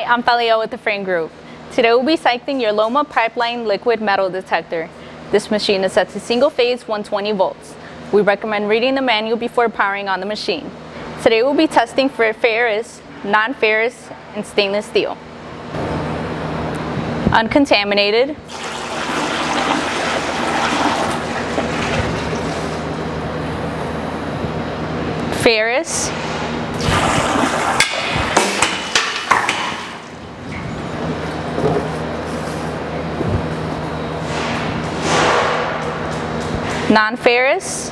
I'm Thalia with the Frain Group. Today we'll be cycling your Loma pipeline liquid metal detector. This machine is set to single phase 120 volts. We recommend reading the manual before powering on the machine. Today we'll be testing for ferrous, non-ferrous, and stainless steel. Uncontaminated. Ferrous. Non-ferrous.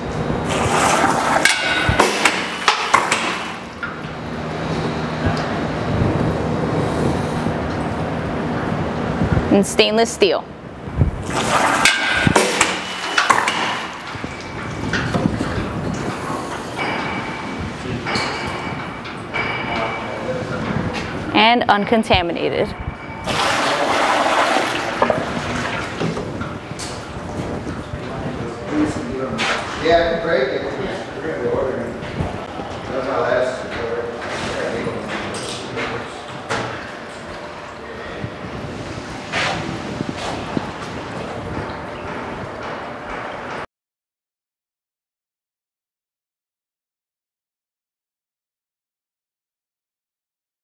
And stainless steel. And uncontaminated. Yeah, I can break it.